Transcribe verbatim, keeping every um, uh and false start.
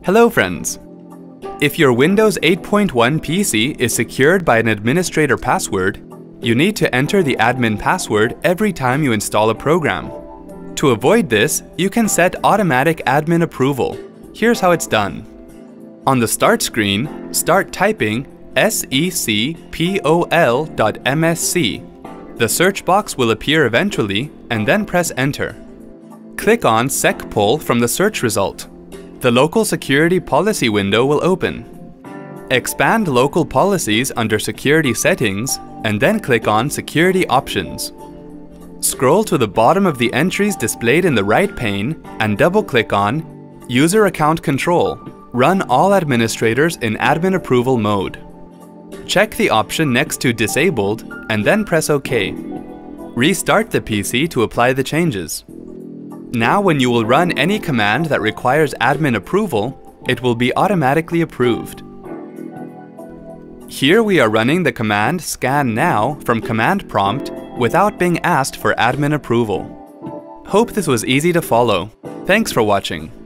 Hello friends! If your Windows eight point one P C is secured by an administrator password, you need to enter the admin password every time you install a program. To avoid this, you can set automatic admin approval. Here's how it's done. On the Start screen, start typing secpol dot m s c. The search box will appear eventually, and then press Enter. Click on secpol from the search result. The Local Security Policy window will open. Expand Local Policies under Security Settings, and then click on Security Options. Scroll to the bottom of the entries displayed in the right pane and double-click on User Account Control. Run all administrators in admin approval mode. Check the option next to Disabled and then press OK. Restart the P C to apply the changes. Now when you will run any command that requires admin approval, it will be automatically approved. Here we are running the command scan now from command prompt without being asked for admin approval. Hope this was easy to follow. Thanks for watching.